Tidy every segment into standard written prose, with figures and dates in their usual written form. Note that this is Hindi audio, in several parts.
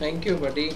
थैंक यू बडी।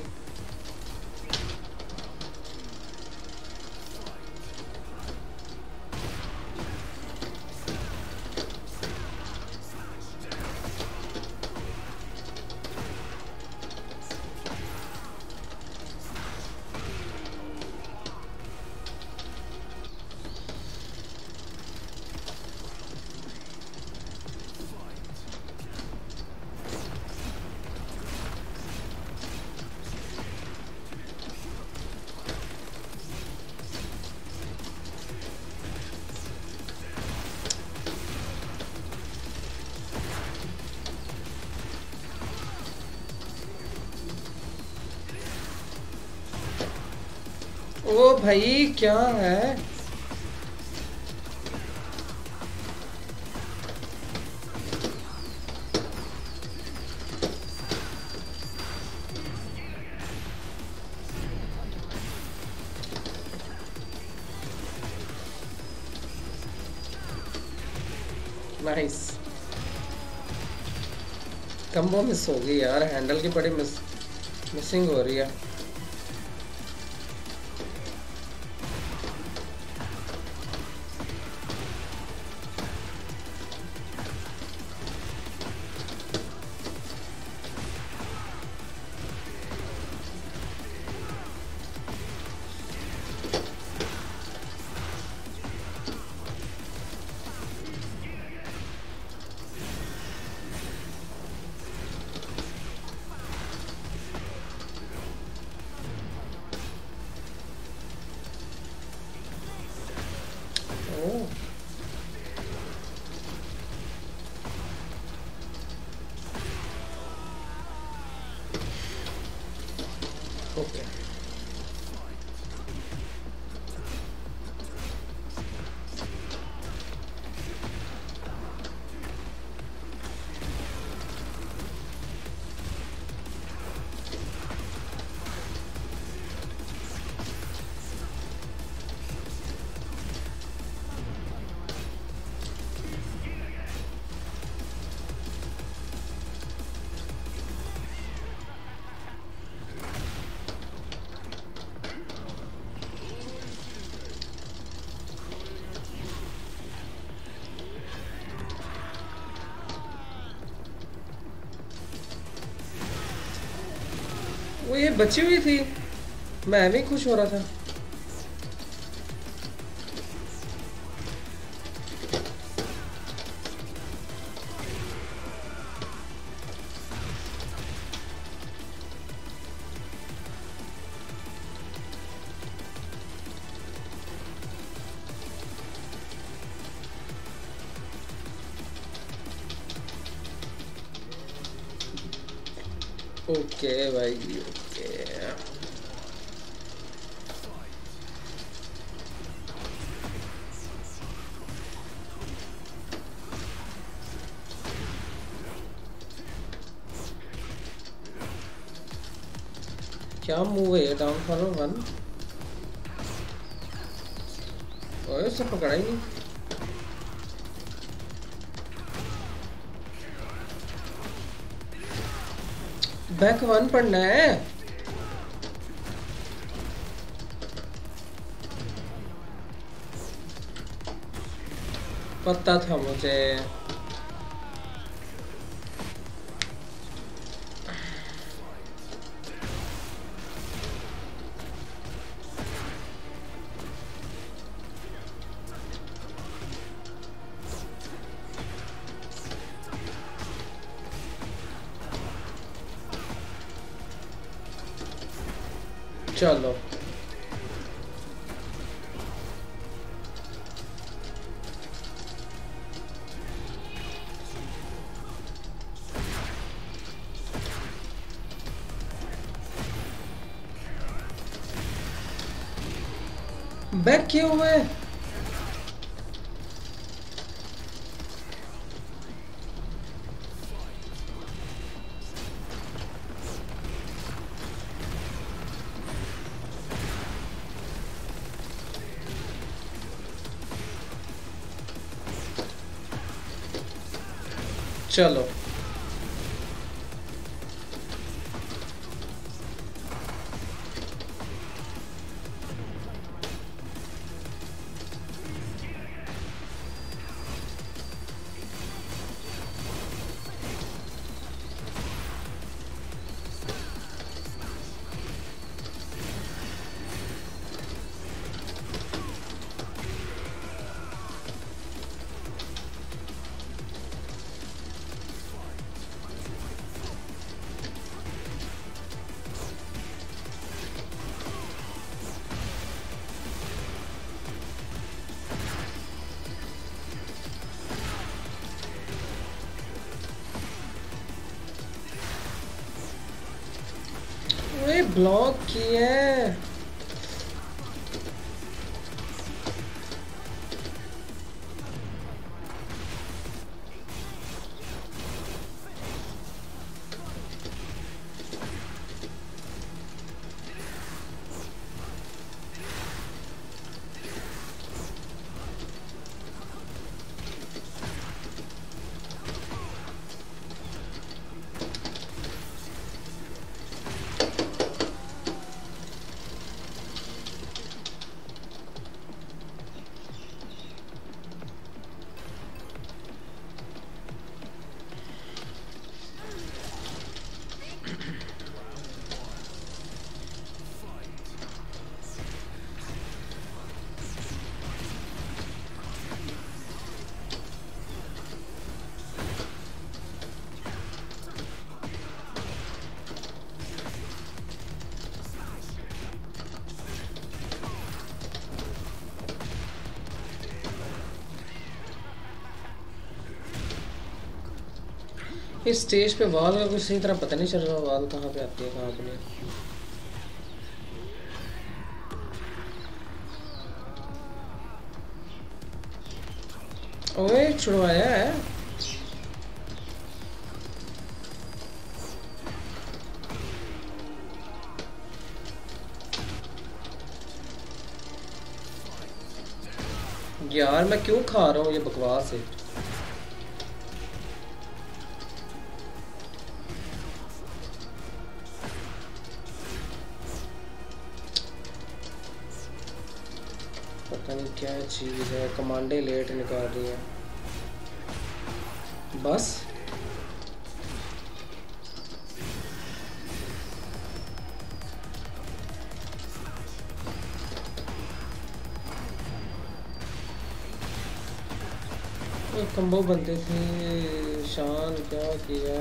ओ भाई क्या है? नाइस। कम्बो मिस हो गई यार, हैंडल की बड़ी मिसिंग हो रही है। ओके वो ये बची हुई थी, मैं भी खुश हो रहा था। ओके भाई ओके। क्या मूव है डाउन फॉलो वन? ओए उससे पकड़ा ही नहीं। बैक वन पढ़ना है। पता था मुझे। चलो बैक किए हुए। चलो ओए ब्लॉक किए हैं। इस स्टेज पे वॉल का कुछ सही तरह पता नहीं चल रहा, वॉल कहाँ पे आती है कहाँ पे नहीं। ओए छुड़वाया है। यार मैं क्यों खा रहा हूँ ये बकवास है। पता नहीं क्या चीज़ है, कमांडे लेट निकाल रही है बस। कंबो बनते थे, शान क्या किया।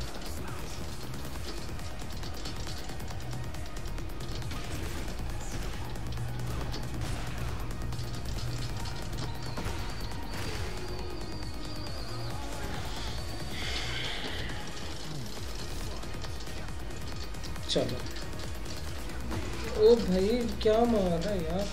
चलो ओ भाई क्या मार रहा है यार।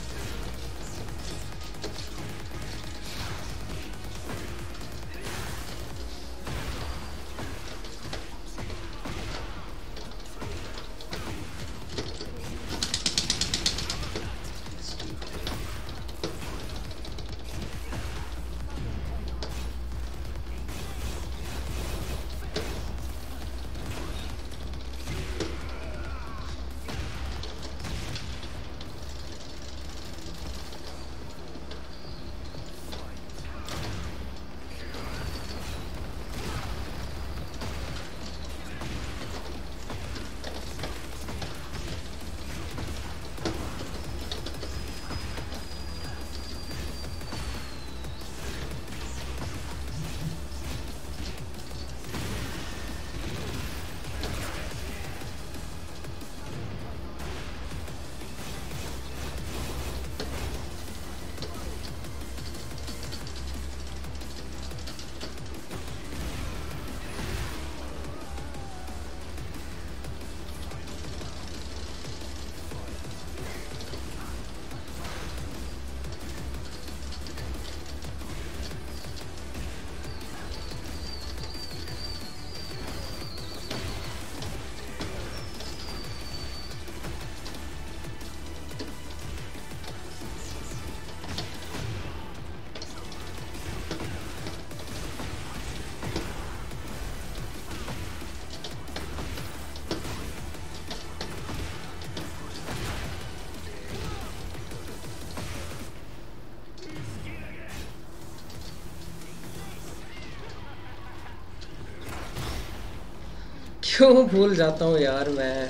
क्यों भूल जाता हूँ यार मैं।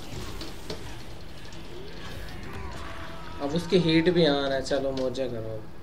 अब उसकी हीट भी ऑन है, चलो मौजा करो।